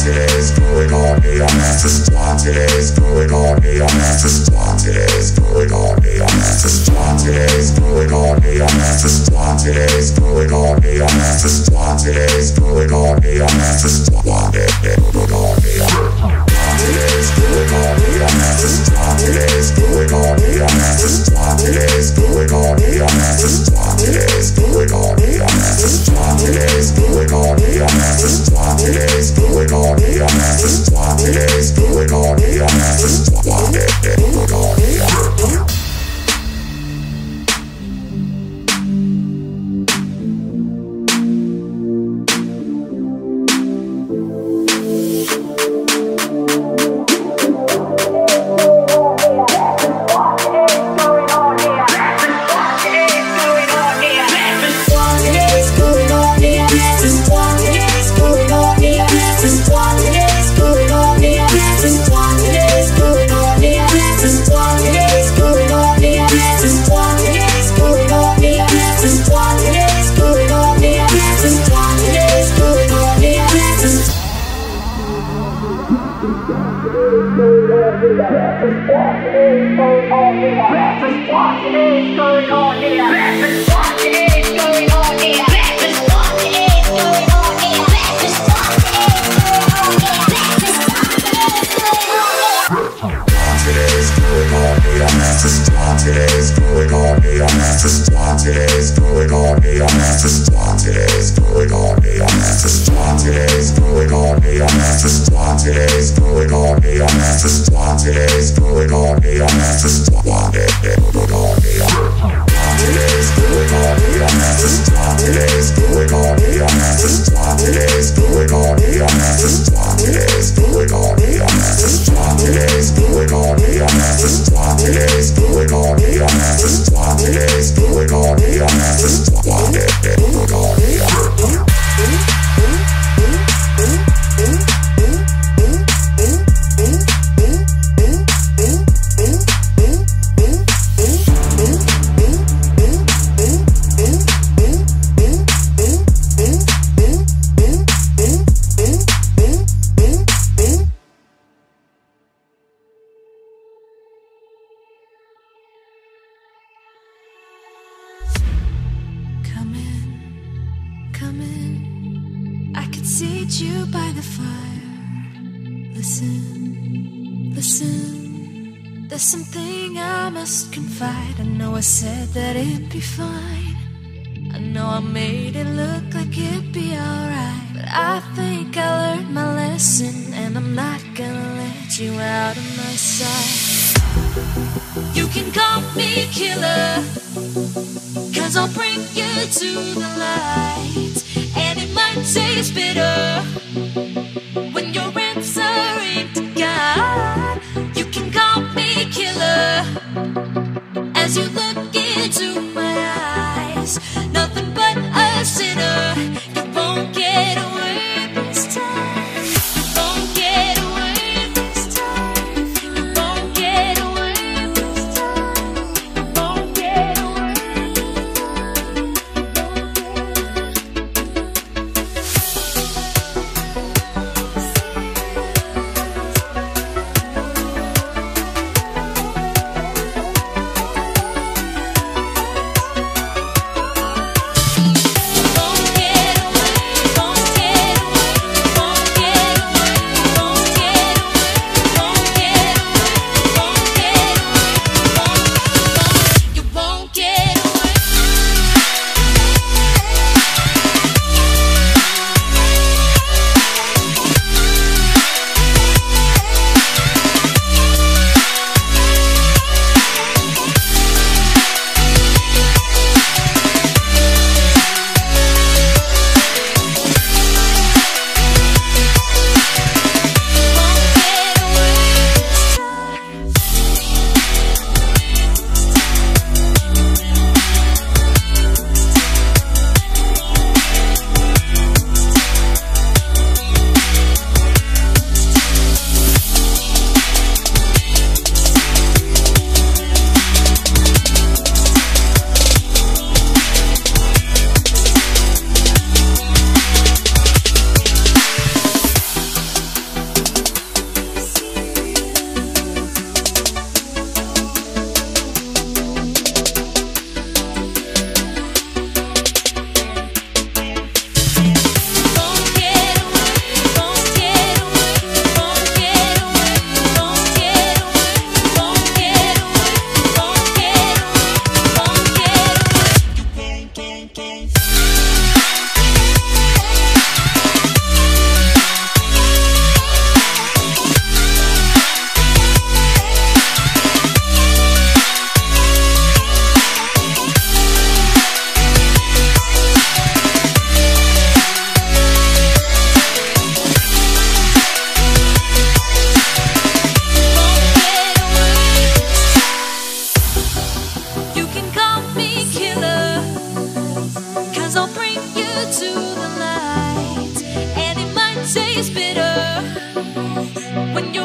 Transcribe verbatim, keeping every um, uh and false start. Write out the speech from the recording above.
today's going on A M F. Just one today's going on A M F. Just one today's going on A M F. Just one today's going on A M F. Just one today's going on A M F. Just one today's going on A M F. Just one today's going on A M F. Today's going on A M F. Just one today's going on A M F. Just one today's going on A M F. Just one today's going on A M F. Just one today's going on A M F. Just one today's going on A M F. Just one today's going on A M F. Just one today's going on A M F. Today's going on A M F. Just one today's going on A M F. Just one today's going on A M F. Just one today's going on A M F. Just one today's going on A M F. Just one today's going on A M F. Just one today's going on A M F. Today's going on A M F. Just one today's going on A M F. Just one today's going on A M F. Just one today's going on A M F. Just one today's going on A M F. Just one today's going on A M F. Just one today's going on A M F. Just one today's going on A M F. I said that it'd be fine. I know I made it look like it'd be alright, but I think I learned my lesson, and I'm not gonna let you out of my sight. You can call me killer, cause I'll bring you to the light, and it might taste bitter when you're answering to God. You can call me killer, as you look into my eyes, nothing but a sinner. You won't get away this time. You won't get away this time. You won't get away this time. You won't get away this time. when